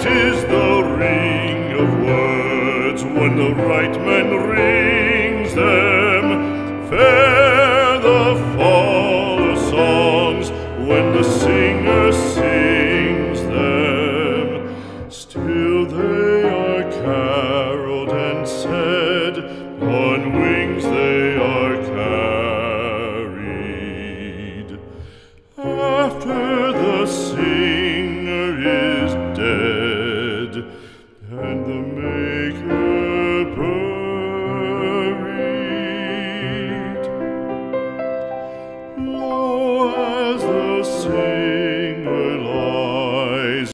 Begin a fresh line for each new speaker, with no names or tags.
Sweet is the ring of words when the right man rings them. Fair the fall of songs when the singer sings them. Still they are caroled and said, on wings they are carried. After the singer is dead, and the